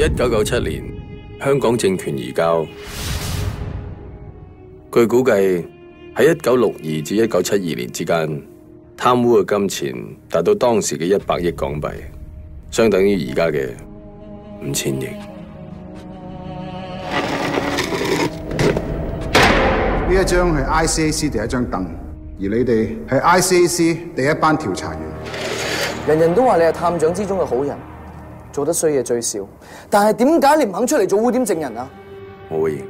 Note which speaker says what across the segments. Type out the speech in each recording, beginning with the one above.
Speaker 1: 1997年，香港政權移交。據估計喺1962至1972年之間，貪污嘅金錢達到當時嘅100億港幣，相等於而家嘅5000億。
Speaker 2: 呢一張係 ICAC 第一張凳，而你哋係 ICAC 第一班調查員。
Speaker 3: 人人都話你係探長之中嘅好人，做得衰嘢最少，但係點解你唔肯出嚟做污點證人啊？
Speaker 1: 我會認，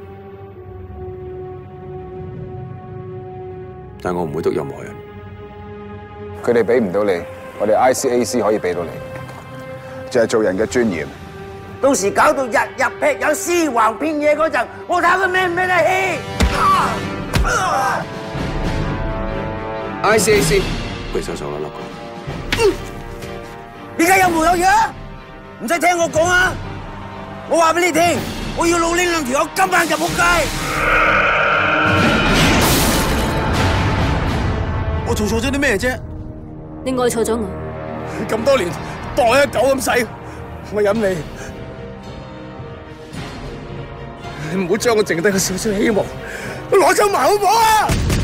Speaker 1: 但我唔會篤任何人。
Speaker 4: 佢哋俾唔到你，我哋 ICAC 可以俾到你，就係做人嘅尊嚴。
Speaker 5: 到時搞到日日劈友屍橫遍野嗰陣，我睇佢孭唔孭得起
Speaker 1: ？ICAC，佢手手笠笠個。
Speaker 5: 你而家有冇有嘢？唔使聽我講啊！我話俾你聽，我要老呢兩條友今晚就仆街。我做錯咗啲咩啫？
Speaker 6: 你愛錯咗我。
Speaker 5: 咁多年當我一狗咁使，我忍你。你唔好將我剩低嘅少少希望攞走埋好唔好啊？